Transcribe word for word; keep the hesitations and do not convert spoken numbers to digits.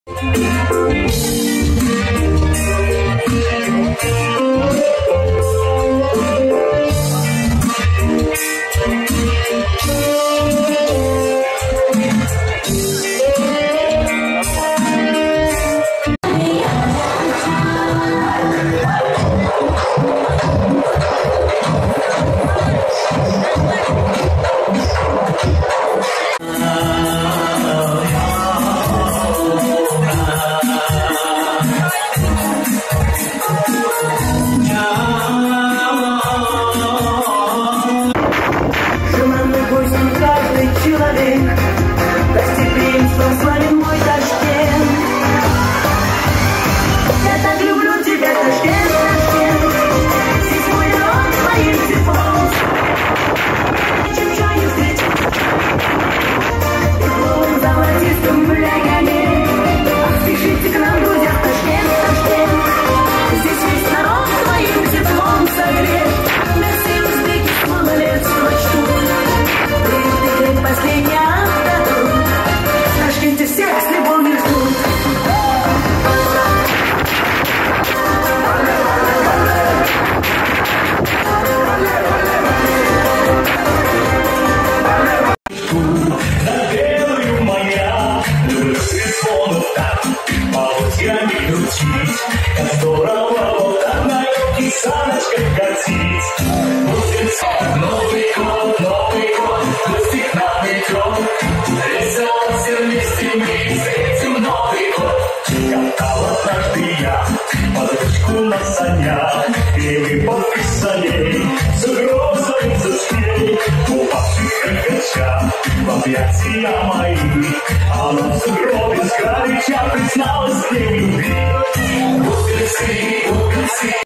Как здорово вот одна елки саночкой катить. Будет Новый год, Новый год, гости к нам идем. Весело все вместе мы встретим Новый год. Катал однажды я под ручку на санях, и мы под саней с угрозой зашли. Упавших крикача в объятия мои, она в сугробе сгоряча призналась мне любви. See